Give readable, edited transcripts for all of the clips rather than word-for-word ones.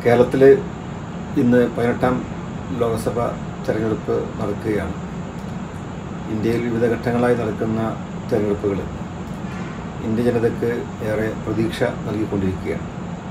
കേരളത്തിൽ ഇന്ന് 18ാം ലോക്സഭാ തെരഞ്ഞെടുപ്പ് നടക്കുകയാണ്. ഇന്ത്യയിൽ വിവിധ ഘട്ടങ്ങളായി നടക്കുന്ന തെരഞ്ഞെടുപ്പുകൾ ഇന്ത്യ ജനതയ്ക്ക് ഏറെ പ്രതീക്ഷ നൽകിക്കൊണ്ടിരിക്കുകയാണ്.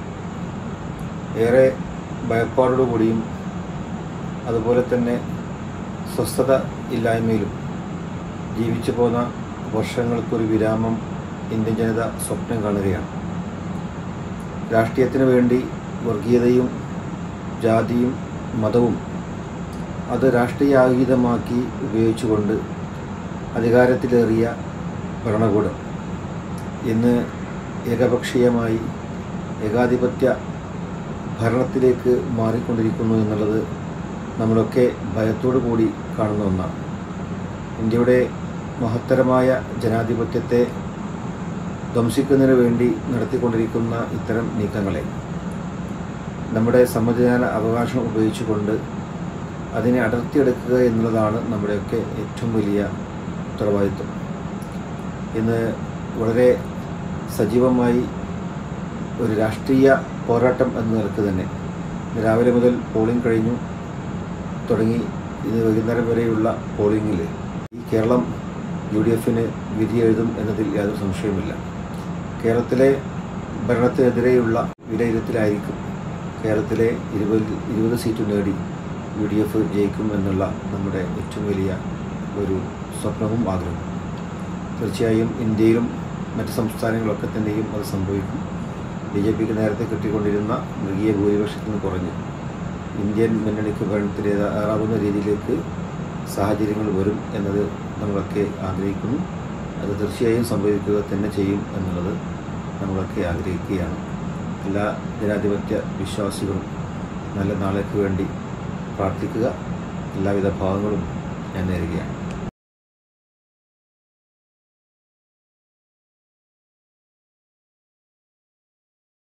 ഏറെ ഭയപ്പാടോടുകൂടിയും അതുപോലെ തന്നെ സ്വസ്ഥത ഇല്ലായ്മയിലും ജീവിച്ചു പോന്ന വർഷങ്ങൾക്കൊരു വിരാമം ഇന്ത്യൻ ജനത സ്വപ്നം കാണുകയാണ്. രാഷ്ട്രീയത്തിന് വേണ്ടി വർഗീയതയും ജാതിയും മതവും അത് രാഷ്ട്രീയ ആയുധമാക്കി ഉപയോഗിച്ചുകൊണ്ട് അധികാരത്തിലേറിയ ഭരണകൂടം ഇന്ന് ഏകപക്ഷീയമായി ഏകാധിപത്യ ഭരണത്തിലേക്ക് മാറിക്കൊണ്ടിരിക്കുന്നു എന്നുള്ളത് നമ്മളൊക്കെ ഭയത്തോടു കൂടി കാണുന്ന ഒന്നാണ്. ഇന്ത്യയുടെ മഹത്തരമായ ജനാധിപത്യത്തെ ധ്വംസിക്കുന്നതിന് വേണ്ടി നടത്തിക്കൊണ്ടിരിക്കുന്ന ഇത്തരം നീക്കങ്ങളെ നമ്മുടെ സമ്മതിദാന അവകാശം ഉപയോഗിച്ചുകൊണ്ട് അതിനെ അടർത്തിയെടുക്കുക എന്നുള്ളതാണ് നമ്മുടെയൊക്കെ ഏറ്റവും വലിയ ഉത്തരവാദിത്വം. ഇന്ന് വളരെ സജീവമായി ഒരു രാഷ്ട്രീയ പോരാട്ടം എന്ന നിലക്ക് തന്നെ രാവിലെ മുതൽ പോളിംഗ് കഴിഞ്ഞു തുടങ്ങി ഇന്ന് വൈകുന്നേരം വരെയുള്ള പോളിംഗിൽ ഈ കേരളം UDFന് വിധി എഴുതും എന്നതിൽ യാതൊരു സംശയവുമില്ല. കേരളത്തിലെ ഭരണത്തിനെതിരെയുള്ള വിലയിരുത്തലായിരിക്കും കേരളത്തിലെ 20 സീറ്റ് നേടി UDF ജയിക്കും എന്നുള്ള നമ്മുടെ ഏറ്റവും വലിയ ഒരു സ്വപ്നവും ആഗ്രഹവും. തീർച്ചയായും ഇന്ത്യയിലും മറ്റ് സംസ്ഥാനങ്ങളൊക്കെ തന്നെയും അത് സംഭവിക്കും. BJPക്ക് നേരത്തെ കിട്ടിക്കൊണ്ടിരുന്ന മൃഗീയ ഭൂരിപക്ഷത്തിൽ നിന്ന് കുറഞ്ഞ് ഇന്ത്യൻ മുന്നണിക്ക് ഭരണത്തിലേറാവുന്ന രീതിയിലേക്ക് സാഹചര്യങ്ങൾ വരും എന്നത് നമ്മളൊക്കെ ആഗ്രഹിക്കുന്നു. അത് തീർച്ചയായും സംഭവിക്കുക തന്നെ ചെയ്യും എന്നുള്ളത് നമ്മളൊക്കെ ആഗ്രഹിക്കുകയാണ്. എല്ലാ ജനാധിപത്യ വിശ്വാസികളും നല്ല നാളേക്ക് വേണ്ടി പ്രാർത്ഥിക്കുക. എല്ലാവിധ ഭാവങ്ങളും ഞാൻ നേരുകയാണ്.